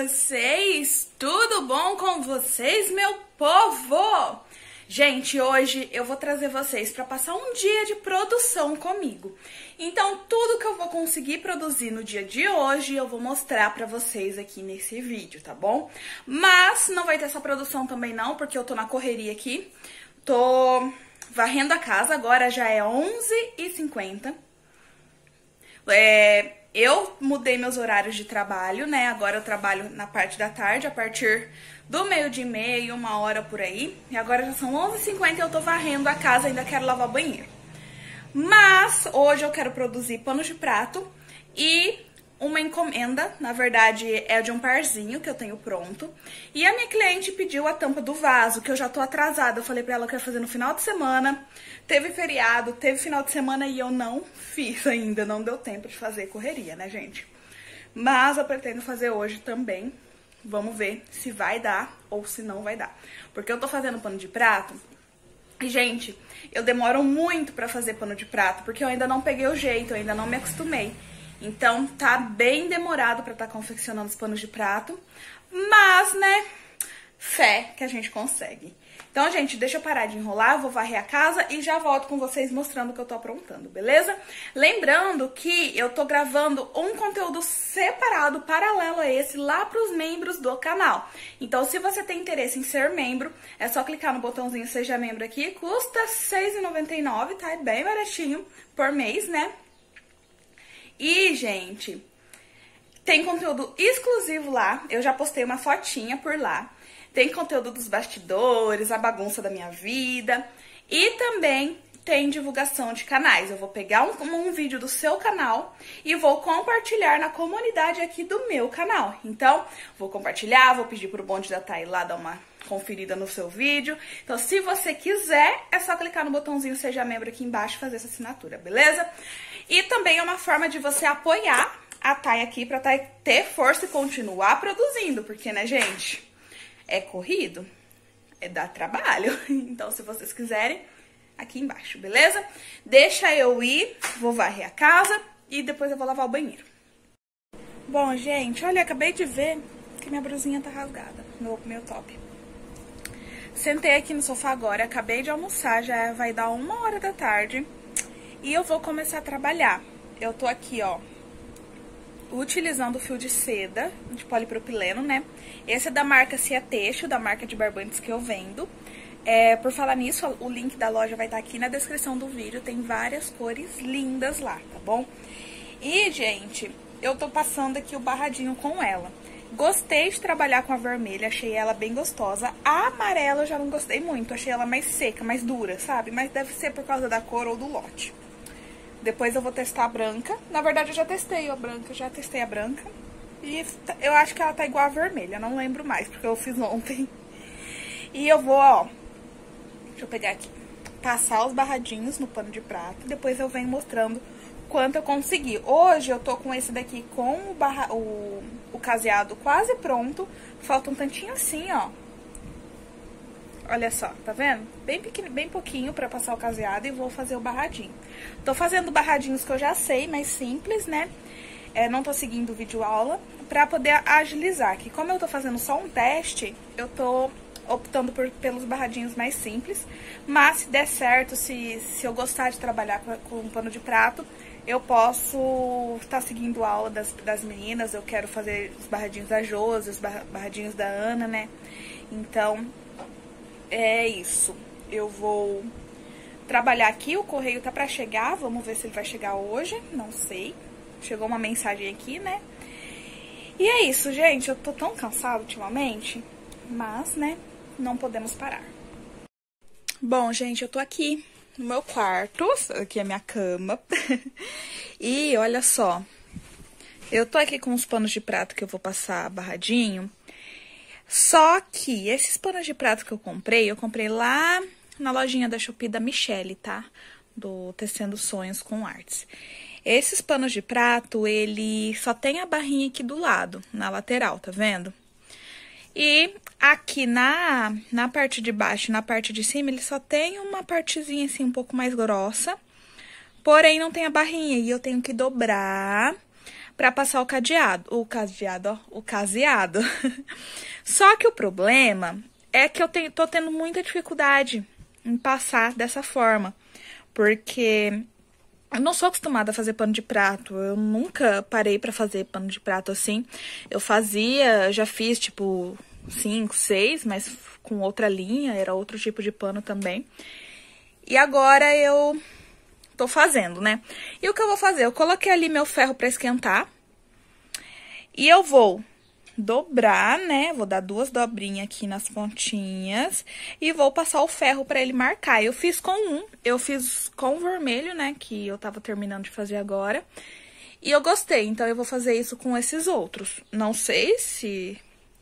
vocês? Tudo bom com vocês, meu povo? Gente, hoje eu vou trazer vocês para passar um dia de produção comigo. Então, tudo que eu vou conseguir produzir no dia de hoje, eu vou mostrar para vocês aqui nesse vídeo, tá bom? Mas não vai ter essa produção também não, porque eu tô na correria aqui. Tô varrendo a casa, agora já é 11h50. Eu mudei meus horários de trabalho, né? Agora eu trabalho na parte da tarde, a partir do 12h30, 1h por aí. E agora já são 11h50 e eu tô varrendo a casa, ainda quero lavar o banheiro. Mas hoje eu quero produzir panos de prato e uma encomenda, na verdade é de um parzinho que eu tenho pronto. E a minha cliente pediu a tampa do vaso, que eu já tô atrasada. Eu falei pra ela que eu ia fazer no final de semana. Teve feriado, teve final de semana e eu não fiz ainda, não deu tempo de fazer, correria, né, gente? Mas eu pretendo fazer hoje também. Vamos ver se vai dar ou se não vai dar. Porque eu tô fazendo pano de prato e, gente, eu demoro muito pra fazer pano de prato, porque eu ainda não peguei o jeito, eu ainda não me acostumei. Então, tá bem demorado pra estar confeccionando os panos de prato, mas, né, fé que a gente consegue. Então, gente, deixa eu parar de enrolar, eu vou varrer a casa e já volto com vocês mostrando o que eu tô aprontando, beleza? Lembrando que eu tô gravando um conteúdo separado, paralelo a esse, lá pros membros do canal. Então, se você tem interesse em ser membro, é só clicar no botãozinho Seja Membro aqui, custa R$ 6,99, tá? É bem baratinho por mês, né? E, gente, tem conteúdo exclusivo lá, eu já postei uma fotinha por lá. Tem conteúdo dos bastidores, a bagunça da minha vida e também tem divulgação de canais. Eu vou pegar um vídeo do seu canal e vou compartilhar na comunidade aqui do meu canal. Então, vou compartilhar, vou pedir pro bonde da Thay lá dar uma conferida no seu vídeo. Então, se você quiser, é só clicar no botãozinho Seja Membro aqui embaixo e fazer essa assinatura, beleza? E também é uma forma de você apoiar a Thay aqui pra Thay ter força e continuar produzindo, porque, né, gente, é corrido, dá trabalho. Então, se vocês quiserem, aqui embaixo, beleza? Deixa eu ir, vou varrer a casa e depois eu vou lavar o banheiro. Bom, gente, olha, acabei de ver que minha blusinha tá rasgada, meu top. Sentei aqui no sofá agora, acabei de almoçar, já vai dar 1h da tarde. E eu vou começar a trabalhar. Eu tô aqui, ó, utilizando o fio de seda, de polipropileno, né? Esse é da marca Ciateixo, da marca de barbantes que eu vendo. Por falar nisso, o link da loja vai estar aqui na descrição do vídeo. Tem várias cores lindas lá, tá bom? E, gente, eu tô passando aqui o barradinho com ela. Gostei de trabalhar com a vermelha, achei ela bem gostosa. A amarela eu já não gostei muito, achei ela mais seca, mais dura, sabe? Mas deve ser por causa da cor ou do lote. Depois eu vou testar a branca. Na verdade, eu já testei a branca, E eu acho que ela tá igual a vermelha, não lembro mais, porque eu fiz ontem. E eu vou, ó, deixa eu pegar aqui, passar os barradinhos no pano de prato. E depois eu venho mostrando quanto eu consegui. Hoje eu tô com esse daqui com o caseado quase pronto. Falta um tantinho assim, ó. Olha só, tá vendo? Bem pequeno, bem pouquinho pra passar o caseado e vou fazer o barradinho. Tô fazendo barradinhos que eu já sei, mais simples, né? Não tô seguindo vídeo aula pra poder agilizar. Que como eu tô fazendo só um teste, eu tô optando pelos barradinhos mais simples. Mas se der certo, se eu gostar de trabalhar com um pano de prato, eu posso estar seguindo a aula das meninas. Eu quero fazer os barradinhos da Josi, os barradinhos da Ana, né? Então, é isso. Eu vou trabalhar aqui, o correio tá pra chegar, vamos ver se ele vai chegar hoje, não sei. Chegou uma mensagem aqui, né? E é isso, gente, eu tô tão cansada ultimamente, mas, né, não podemos parar. Bom, gente, eu tô aqui no meu quarto, aqui é a minha cama. E olha só, eu tô aqui com os panos de prato que eu vou passar barradinho. Só que esses panos de prato que eu comprei lá na lojinha da Shopee da Michelle, tá? Do Tecendo Sonhos com Artes. Esses panos de prato, ele só tem a barrinha aqui do lado, na lateral, tá vendo? E aqui na parte de baixo e na parte de cima, ele só tem uma partezinha assim um pouco mais grossa. Porém, não tem a barrinha e eu tenho que dobrar pra passar o caseado. Só que o problema é que eu tô tendo muita dificuldade em passar dessa forma, porque eu não sou acostumada a fazer pano de prato, eu nunca parei pra fazer pano de prato assim. Eu já fiz tipo 5, 6, mas com outra linha, era outro tipo de pano também. E agora eu tô fazendo, né? E o que eu vou fazer? Eu coloquei ali meu ferro pra esquentar e eu vou dobrar, né? Vou dar 2 dobrinhas aqui nas pontinhas e vou passar o ferro pra ele marcar. Eu fiz com o vermelho, né? Que eu tava terminando de fazer agora. E eu gostei, então eu vou fazer isso com esses outros. Não sei se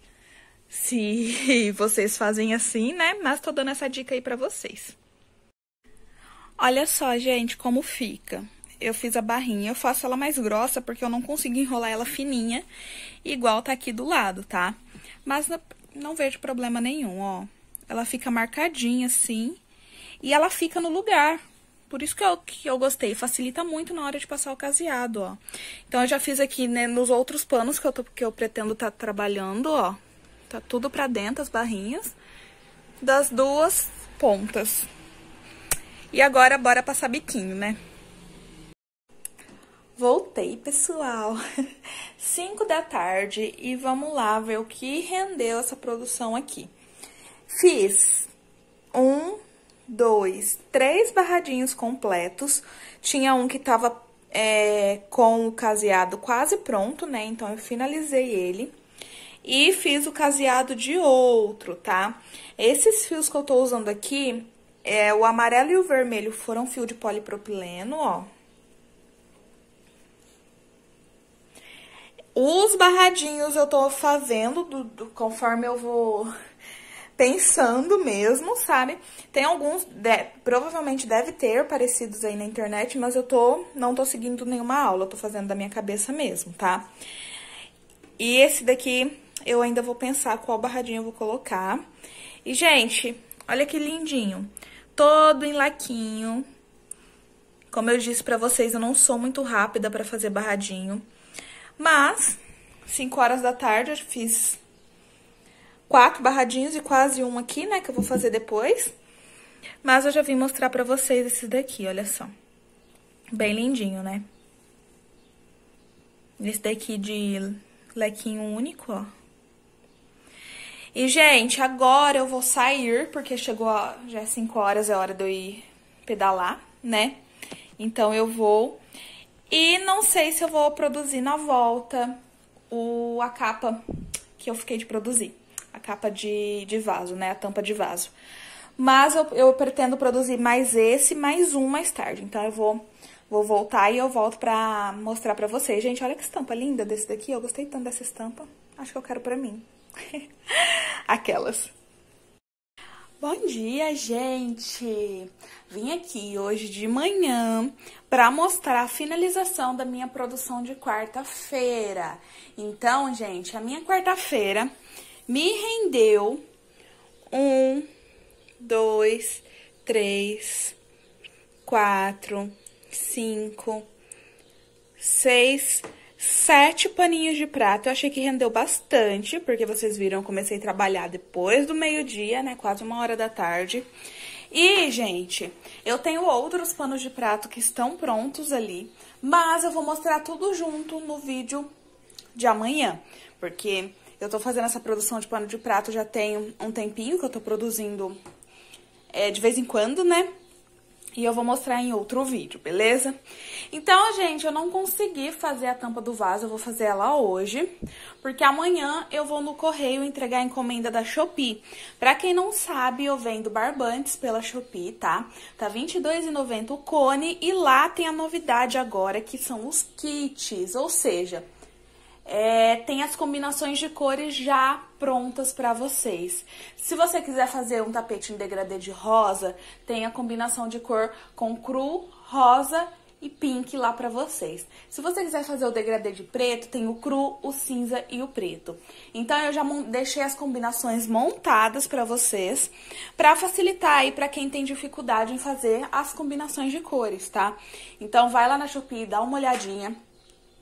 vocês fazem assim, né? Mas tô dando essa dica aí pra vocês. Olha só, gente, como fica. Eu fiz a barrinha, eu faço ela mais grossa porque eu não consigo enrolar ela fininha, igual tá aqui do lado, tá? Mas não vejo problema nenhum, ó. Ela fica marcadinha assim e ela fica no lugar. Por isso que eu gostei, facilita muito na hora de passar o caseado, ó. Então, eu já fiz aqui, né, nos outros panos que eu pretendo tá trabalhando, ó. Tá tudo pra dentro, as barrinhas das 2 pontas. E agora, bora passar biquinho, né? Voltei, pessoal. 5 da tarde e vamos lá ver o que rendeu essa produção aqui. Fiz 1, 2, 3 barradinhos completos. Tinha um que tava com o caseado quase pronto, né? Então, eu finalizei ele. E fiz o caseado de outro, tá? Esses fios que eu tô usando aqui, o amarelo e o vermelho foram fio de polipropileno, ó. Os barradinhos eu tô fazendo conforme eu vou pensando mesmo, sabe? Tem alguns, provavelmente deve ter parecidos aí na internet, mas eu não tô seguindo nenhuma aula, eu tô fazendo da minha cabeça mesmo, tá? E esse daqui eu ainda vou pensar qual barradinho eu vou colocar. E, gente, olha que lindinho. Todo em laquinho. Como eu disse pra vocês, eu não sou muito rápida pra fazer barradinho. Mas, 5 horas da tarde, eu fiz 4 barradinhos e quase um aqui, né, que eu vou fazer depois. Mas eu já vim mostrar pra vocês esse daqui, olha só. Bem lindinho, né? Esse daqui de lequinho único, ó. E, gente, agora eu vou sair, porque chegou, já é 5 horas, é hora de eu ir pedalar, né? Então, eu vou. E não sei se eu vou produzir na volta a capa que eu fiquei de produzir. A capa de vaso, né? A tampa de vaso. Mas eu pretendo produzir mais um mais tarde. Então, eu vou voltar e eu volto pra mostrar pra vocês. Gente, olha que estampa linda desse daqui. Eu gostei tanto dessa estampa. Acho que eu quero pra mim. Aquelas. Bom dia, gente! Vim aqui hoje de manhã para mostrar a finalização da minha produção de quarta-feira. Então, gente, a minha quarta-feira me rendeu 1, 2, 3, 4, 5, 6, 7 paninhos de prato. Eu achei que rendeu bastante, porque vocês viram, eu comecei a trabalhar depois do meio-dia, né? Quase 1 hora da tarde. E, gente, eu tenho outros panos de prato que estão prontos ali, mas eu vou mostrar tudo junto no vídeo de amanhã, porque eu tô fazendo essa produção de pano de prato já tem um tempinho que eu tô produzindo de vez em quando, né? E eu vou mostrar em outro vídeo, beleza? Então, gente, eu não consegui fazer a tampa do vaso, eu vou fazer ela hoje, porque amanhã eu vou no correio entregar a encomenda da Shopee. Pra quem não sabe, eu vendo barbantes pela Shopee, tá? Tá R$ 22,90 o cone e lá tem a novidade agora, que são os kits, ou seja, tem as combinações de cores já prontas pra vocês. Se você quiser fazer um tapete em degradê de rosa, tem a combinação de cor com cru, rosa e pink lá pra vocês. Se você quiser fazer o degradê de preto, tem o cru, o cinza e o preto. Então, eu já deixei as combinações montadas pra vocês, pra facilitar aí pra quem tem dificuldade em fazer as combinações de cores, tá? Então, vai lá na Shopee, dá uma olhadinha.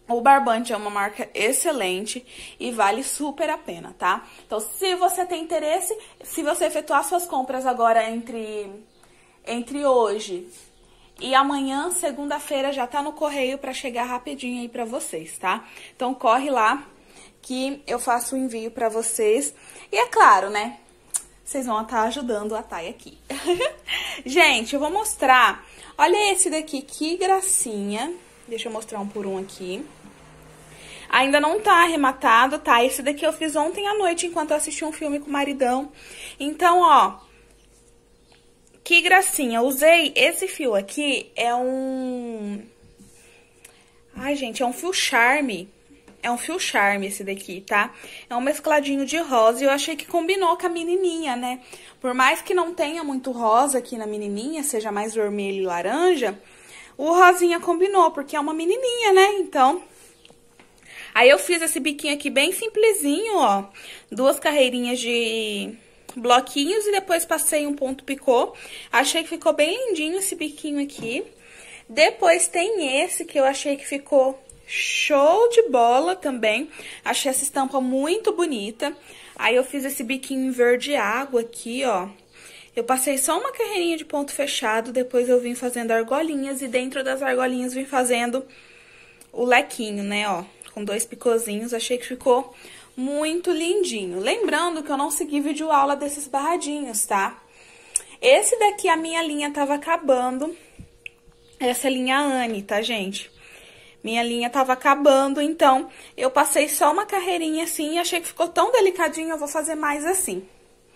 O Barbante é uma marca excelente e vale super a pena, tá? Então, se você tem interesse, se você efetuar suas compras agora entre hoje e amanhã, segunda-feira, já tá no correio pra chegar rapidinho aí pra vocês, tá? Então, corre lá que eu faço o envio pra vocês. E é claro, né? Vocês vão estar ajudando a Thay aqui. Gente, eu vou mostrar. Olha esse daqui, que gracinha. Deixa eu mostrar um por um aqui. Ainda não tá arrematado, tá? Esse daqui eu fiz ontem à noite, enquanto eu assisti um filme com o maridão. Então, ó, que gracinha. Usei esse fio aqui, é um... Ai, gente, é um fio charme. É um fio charme esse daqui, tá? É um mescladinho de rosa e eu achei que combinou com a menininha, né? Por mais que não tenha muito rosa aqui na menininha, seja mais vermelho e laranja, o rosinha combinou, porque é uma menininha, né? Então... Aí eu fiz esse biquinho aqui bem simplesinho, ó. 2 carreirinhas de bloquinhos e depois passei um ponto picô. Achei que ficou bem lindinho esse biquinho aqui. Depois tem esse que eu achei que ficou show de bola também. Achei essa estampa muito bonita. Aí eu fiz esse biquinho em verde água aqui, ó. Eu passei só uma carreirinha de ponto fechado, depois eu vim fazendo argolinhas e dentro das argolinhas vim fazendo o lequinho, né, ó. Com 2 picôzinhos, achei que ficou muito lindinho. Lembrando que eu não segui videoaula desses barradinhos, tá? Esse daqui, a minha linha tava acabando. Essa é a linha Anne, tá, gente? Minha linha tava acabando, então eu passei só uma carreirinha assim e achei que ficou tão delicadinho, eu vou fazer mais assim.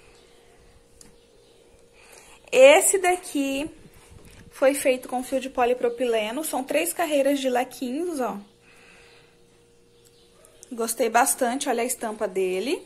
Esse daqui foi feito com fio de polipropileno, são 3 carreiras de lequinhos, ó. Gostei bastante, olha a estampa dele.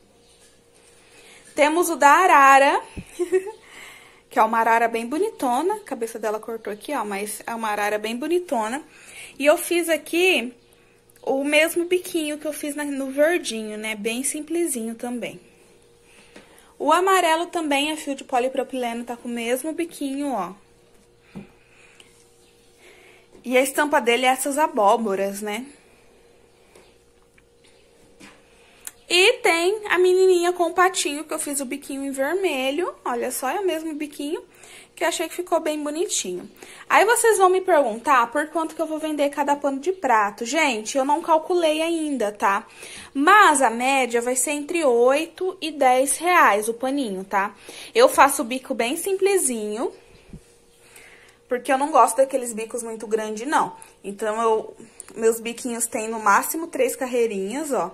Temos o da arara, que é uma arara bem bonitona. A cabeça dela cortou aqui, ó, mas é uma arara bem bonitona. E eu fiz aqui o mesmo biquinho que eu fiz no verdinho, né? Bem simplesinho também. O amarelo também é fio de polipropileno, tá com o mesmo biquinho, ó. E a estampa dele é essas abóboras, né? E tem a menininha com o patinho, que eu fiz o biquinho em vermelho. Olha só, é o mesmo biquinho, que eu achei que ficou bem bonitinho. Aí vocês vão me perguntar por quanto que eu vou vender cada pano de prato. Gente, eu não calculei ainda, tá? Mas a média vai ser entre 8 e 10 reais o paninho, tá? Eu faço o bico bem simplesinho, porque eu não gosto daqueles bicos muito grandes, não. Então, meus biquinhos têm no máximo 3 carreirinhas, ó.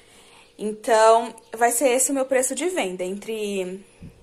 Então, vai ser esse o meu preço de venda, entre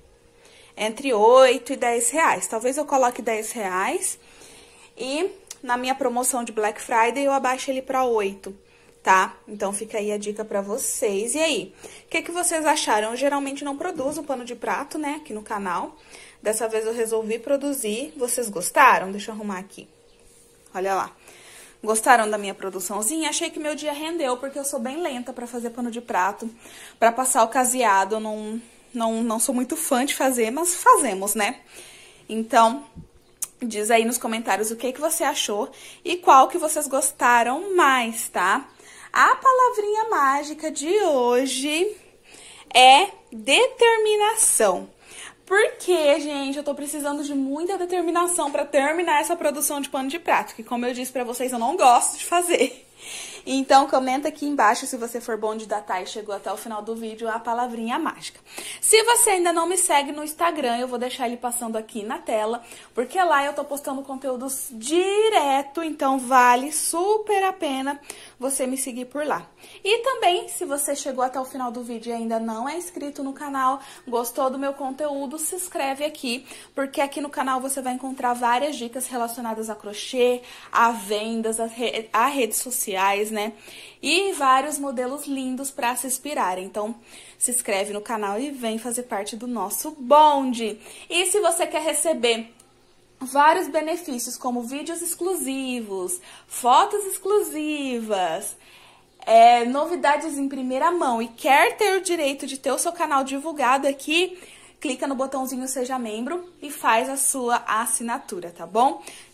8 e 10 reais. Talvez eu coloque 10 reais e na minha promoção de Black Friday eu abaixo ele pra 8, tá? Então, fica aí a dica pra vocês. E aí, o que vocês acharam? Eu geralmente não produzo pano de prato, né, aqui no canal. Dessa vez eu resolvi produzir. Vocês gostaram? Deixa eu arrumar aqui. Olha lá. Gostaram da minha produçãozinha? Achei que meu dia rendeu, porque eu sou bem lenta pra fazer pano de prato. Pra passar o caseado, eu não sou muito fã de fazer, mas fazemos, né? Então, diz aí nos comentários o que você achou e qual que vocês gostaram mais, tá? A palavrinha mágica de hoje é determinação. Porque, gente, eu tô precisando de muita determinação pra terminar essa produção de pano de prato, que, como eu disse pra vocês, eu não gosto de fazer. Então, comenta aqui embaixo se você for bom de datar e chegou até o final do vídeo a palavrinha mágica. Se você ainda não me segue no Instagram, eu vou deixar ele passando aqui na tela, porque lá eu tô postando conteúdos direto, então vale super a pena você me seguir por lá. E também, se você chegou até o final do vídeo e ainda não é inscrito no canal, gostou do meu conteúdo, se inscreve aqui, porque aqui no canal você vai encontrar várias dicas relacionadas a crochê, a vendas, a redes sociais, né? E vários modelos lindos para se inspirarem. Então, se inscreve no canal e vem fazer parte do nosso bonde. E se você quer receber vários benefícios, como vídeos exclusivos, fotos exclusivas, novidades em primeira mão e quer ter o direito de ter o seu canal divulgado aqui, clica no botãozinho Seja Membro e faz a sua assinatura, tá bom?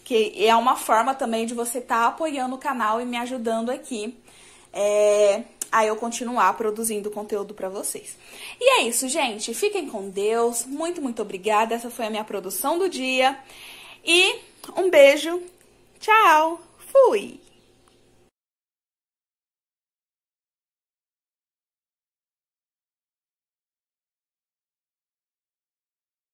que é uma forma também de você estar apoiando o canal e me ajudando aqui a eu continuar produzindo conteúdo pra vocês. E é isso, gente. Fiquem com Deus. Muito, muito obrigada. Essa foi a minha produção do dia. E um beijo. Tchau. Fui.